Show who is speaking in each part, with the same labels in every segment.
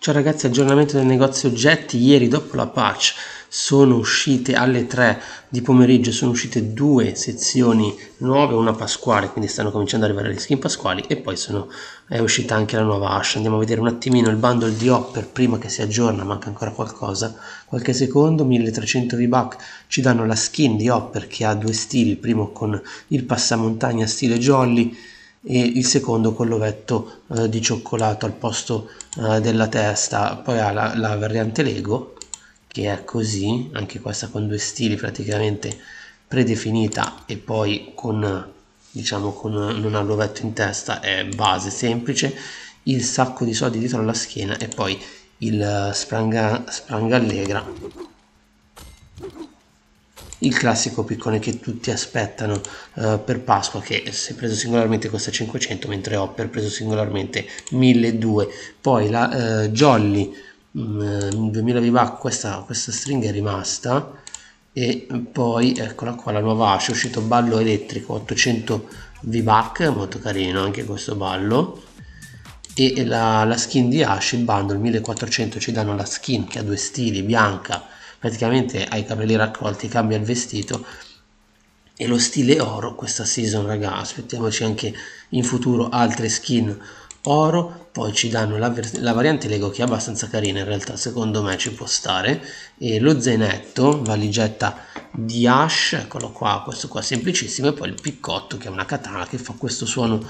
Speaker 1: Ciao ragazzi, aggiornamento del negozio oggetti. Ieri dopo la patch sono uscite alle 3 di pomeriggio, sono uscite due sezioni nuove, una pasquale, quindi stanno cominciando ad arrivare le skin pasquali, e poi è uscita anche la nuova Ash. Andiamo a vedere un attimino il bundle di Hopper prima che si aggiorna, manca ancora qualcosa, qualche secondo. 1300 V-Buck ci danno la skin di Hopper che ha due stili, il primo con il passamontagna stile Jolly e il secondo con l'ovetto di cioccolato al posto della testa. Poi ha la variante Lego che è così, anche questa con due stili praticamente predefinita, e poi con, diciamo, non ha l'ovetto in testa, è base semplice, il sacco di soldi dietro alla schiena e poi il spranga allegra, il classico piccone che tutti aspettano per Pasqua, che se preso singolarmente costa 500, mentre Hopper preso singolarmente 1200. Poi la Jolly 2000 V-Buck, questa stringa è rimasta, e poi eccola qua la nuova Ash, è uscito ballo elettrico 800 V-Buck, molto carino anche questo ballo, e la skin di Ash, il bundle 1400, ci danno la skin che ha due stili, bianca, praticamente hai i capelli raccolti, cambia il vestito, e lo stile oro questa season, raga. Aspettiamoci anche in futuro altre skin oro. Poi ci danno la variante Lego che è abbastanza carina, in realtà secondo me ci può stare, e lo zainetto valigetta di Ash, eccolo qua, questo qua semplicissimo, e poi il piccotto che è una katana che fa questo suono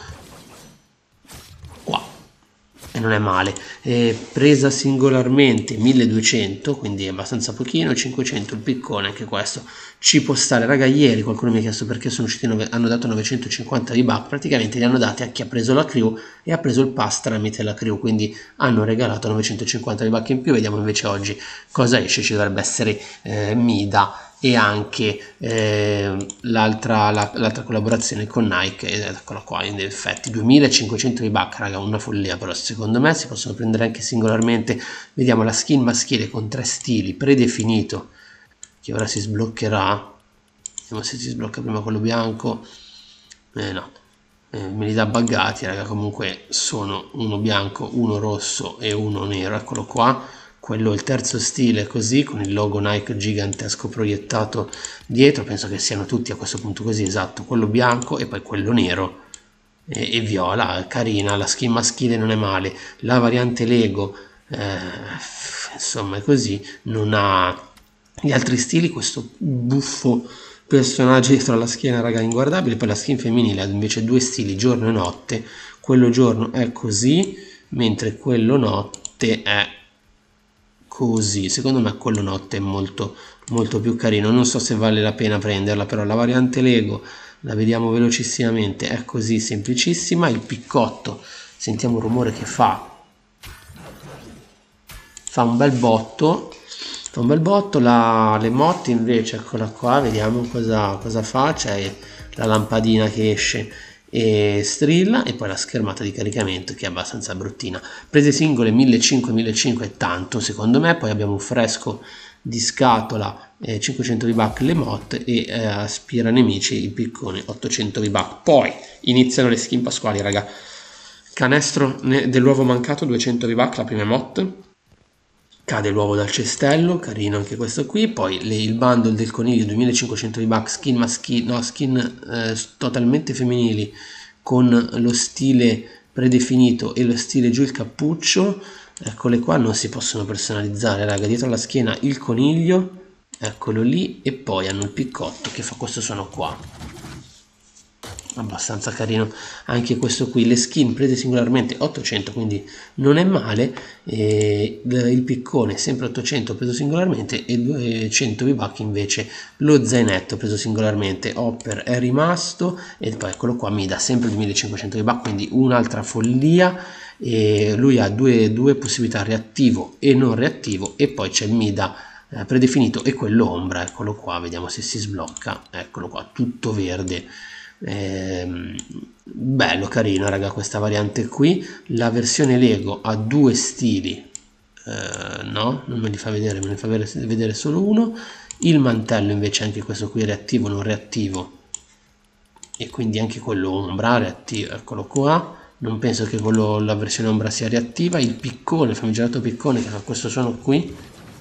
Speaker 1: qua, e non è male. Presa singolarmente 1200, quindi è abbastanza pochino. 500 il piccone, anche questo ci può stare, raga. Ieri qualcuno mi ha chiesto perché sono usciti hanno dato 950 V-Buck, praticamente li hanno dati a chi ha preso la crew e ha preso il pass tramite la crew, quindi hanno regalato 950 V-Buck in più. Vediamo invece oggi cosa esce. Ci dovrebbe essere Mida e anche l'altra collaborazione con Nike, eccola qua, in effetti 2500 V-Buck, raga, una follia. Però secondo me si possono prendere anche singolarmente. Vediamo la skin maschile con 3 stili predefinito, che ora si sbloccherà. Vediamo se si sblocca prima quello bianco. No, me li dà buggati, raga. Comunque sono uno bianco, uno rosso e uno nero, eccolo qua. Quello, il terzo stile, così, con il logo Nike gigantesco proiettato dietro. Penso che siano tutti a questo punto così, esatto, quello bianco e poi quello nero e viola. Carina, la skin maschile non è male. La variante Lego insomma è così, non ha gli altri stili. Questo buffo personaggio dietro alla schiena, raga, inguardabile. Poi la skin femminile ha invece due stili, giorno e notte. Quello giorno è così, mentre quello notte è così. Secondo me quello notte è molto più carino. Non so se vale la pena prenderla, però la variante Lego la vediamo velocissimamente, è così, semplicissima. Il piccotto, sentiamo il rumore che fa un bel botto, le motte invece, eccola qua, vediamo cosa fa. C'è la lampadina che esce e strilla, e poi la schermata di caricamento che è abbastanza bruttina. Prese singole 1500 è tanto secondo me. Poi abbiamo un fresco di scatola 500 V-Buck le motte, e aspira nemici il piccone 800 V-Buck. Poi iniziano le skin pasquali, raga. Canestro dell'uovo mancato 200 V-Buck, la prima mod. Cade l'uovo dal cestello, carino anche questo qui. Poi il bundle del coniglio 2500 V-Buck, skin maschile, no, skin totalmente femminili con lo stile predefinito e lo stile giù il cappuccio. Eccole qua, non si possono personalizzare, raga. Dietro alla schiena il coniglio, eccolo lì, e poi hanno il piccotto che fa questo suono qua, abbastanza carino anche questo qui. Le skin prese singolarmente 800, quindi non è male. Il piccone sempre 800 preso singolarmente, e 200 V-Buck invece lo zainetto preso singolarmente. Hopper è rimasto, e poi eccolo qua, Mida sempre 2500 V-Buck, quindi un'altra follia. E lui ha due possibilità, reattivo e non reattivo, e poi c'è il Mida predefinito e quello ombra, eccolo qua. Vediamo se si sblocca, eccolo qua, tutto verde. Bello, carino, raga, questa variante qui. La versione Lego ha due stili, no, non me li fa vedere, me ne fa vedere solo uno. Il mantello invece, anche questo qui, reattivo non reattivo, e quindi anche quello ombra reattivo, eccolo qua. non penso che quello, la versione ombra sia reattiva. Il piccone, il famigerato piccone che fa questo suono qui,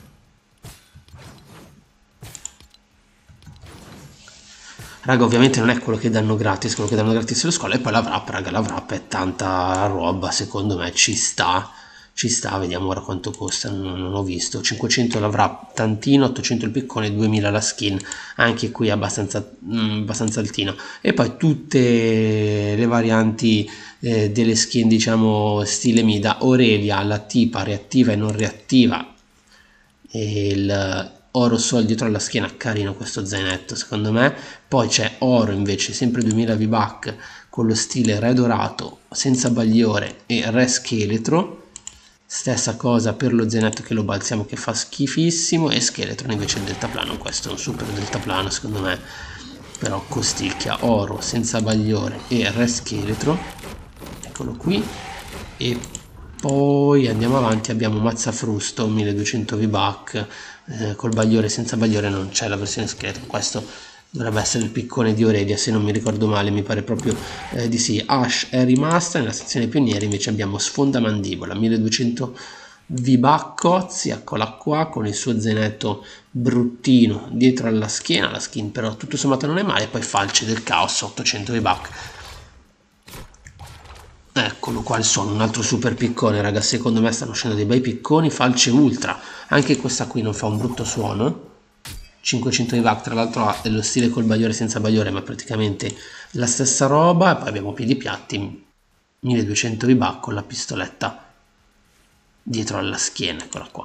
Speaker 1: raga, ovviamente non è quello che danno gratis, quello che danno gratis alle scuole. E poi la wrap, raga, la wrap è tanta roba, secondo me ci sta, vediamo ora quanto costa, non ho visto. 500 la wrap, tantino, 800 il piccone, 2000 la skin, anche qui abbastanza altino. E poi tutte le varianti delle skin, diciamo stile Mida, Aurelia, la tipa reattiva e non reattiva, e il oro sol dietro alla schiena, carino questo zainetto secondo me. Poi c'è oro invece, sempre 2000 V-Buck, con lo stile re dorato senza bagliore e re scheletro. Stessa cosa per lo zainetto che lo balziamo, che fa schifissimo, e scheletron invece il deltaplano. Questo è un super deltaplano secondo me, però costicchia, oro senza bagliore e re scheletro, eccolo qui. E poi andiamo avanti, abbiamo mazzafrusto 1200 V-Buck, col bagliore, senza bagliore non c'è la versione scheletro. Questo dovrebbe essere il piccone di Aurelia, se non mi ricordo male, mi pare proprio di sì. Ash è rimasta. Nella sezione pionieri invece abbiamo sfondamandibola 1200 V-Buck Cozzi, eccola qua, con il suo zainetto bruttino dietro alla schiena, la skin però tutto sommato non è male. Poi falce del caos 800 V-Buck, eccolo qua il suono, un altro super piccone, raga, secondo me stanno uscendo dei bei picconi. Falce ultra, anche questa qui non fa un brutto suono. 500 V-Buck, tra l'altro ha dello stile col bagliore senza bagliore, ma praticamente la stessa roba. E poi abbiamo piedi piatti 1200 V-Buck con la pistoletta dietro alla schiena, eccola qua.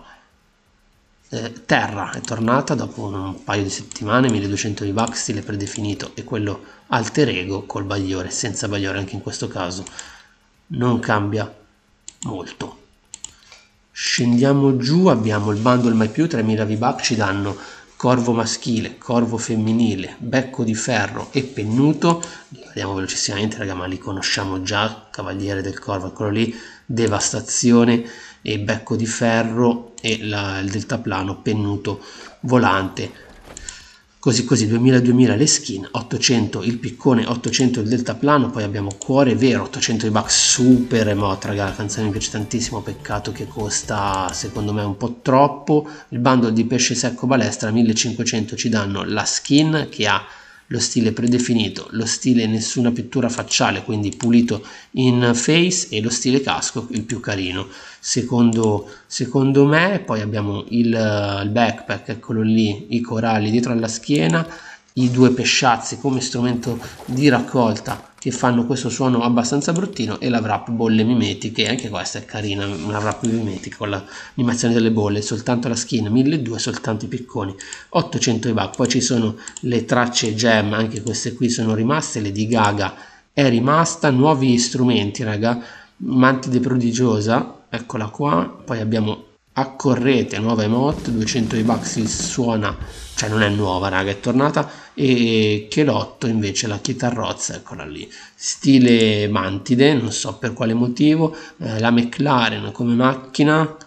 Speaker 1: Terra è tornata dopo un paio di settimane, 1200 V-Buck stile predefinito, e quello alter ego col bagliore, senza bagliore anche in questo caso, non cambia molto. Scendiamo giù, abbiamo il bundle mai più, 3000 V-Buck, ci danno corvo maschile, corvo femminile, becco di ferro e pennuto. Li vediamo velocissimamente, raga, ma li conosciamo già. Cavaliere del corvo, quello lì, devastazione, e becco di ferro, e il deltaplano pennuto volante. Così 2000 le skin, 800 il piccone, 800 il deltaplano. Poi abbiamo cuore vero, 800 V-Buck, super emote, raga, la canzone mi piace tantissimo, peccato che costa secondo me un po' troppo. Il bundle di pesce secco balestra 1500 ci danno la skin che ha lo stile predefinito, lo stile nessuna pittura facciale, quindi pulito in face, e lo stile casco, il più carino secondo me. Poi abbiamo il backpack, eccolo lì, i coralli dietro alla schiena, i due pesciazzi come strumento di raccolta che fanno questo suono abbastanza bruttino, e la wrap bolle mimetiche, anche questa è carina, una wrap mimetica con l'animazione delle bolle. Soltanto la skin 1200, soltanto i picconi, 800 V-Buck. Poi ci sono le tracce gem, anche queste qui sono rimaste. Lady Gaga è rimasta. Nuovi strumenti, raga, mantide prodigiosa, eccola qua. Poi abbiamo accorrete, nuova emote, 200 V-Buck, si suona, cioè non è nuova, raga, è tornata. E Chelotto invece, la chitarrozza, eccola lì, stile mantide, non so per quale motivo. La McLaren come macchina,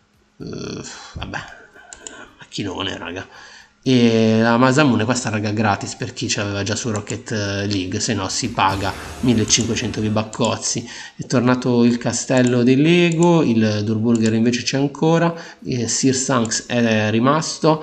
Speaker 1: vabbè, macchinone, raga. E la Masamune, questa, raga, gratis per chi ce l'aveva già su Rocket League, se no si paga 1500 V-Buck Cozzi. È tornato il castello dei Lego, il Durburger invece c'è ancora, Sir Sanks è rimasto,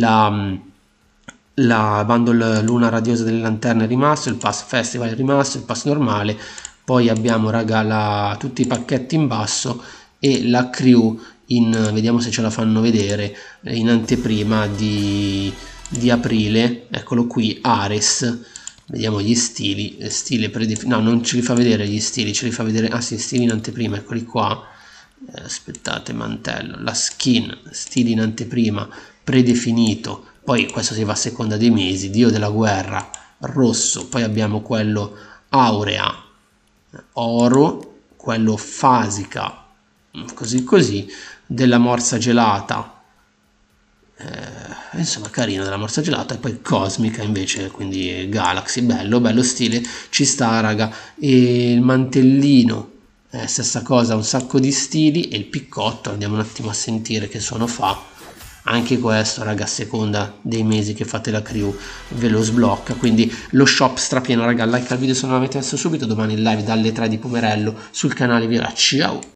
Speaker 1: la bundle luna radiosa delle lanterne è rimasto, il pass festival è rimasto, il pass normale. Poi abbiamo, raga, tutti i pacchetti in basso, e la crew vediamo se ce la fanno vedere, in anteprima di aprile, eccolo qui, Ares. Vediamo gli stili, stile predefinito, no, non ce li fa vedere gli stili, ce li fa vedere, ah sì, stili in anteprima, eccoli qua. Aspettate, mantello, la skin, stili in anteprima, predefinito. Poi questo si va a seconda dei mesi, dio della guerra, rosso. Poi abbiamo quello aurea, oro, quello fasica, così, della morsa gelata, insomma carino, della morsa gelata. E poi cosmica invece, quindi Galaxy, bello stile, ci sta, raga. E il mantellino, stessa cosa, un sacco di stili. E il piccotto, andiamo un attimo a sentire che suono fa. anche questo raga, a seconda dei mesi che fate la crew ve lo sblocca. Quindi lo shop strapieno raga, like al video se non l'avete messo subito, domani in live dalle 3 di pomeriggio sul canale, vi ciao.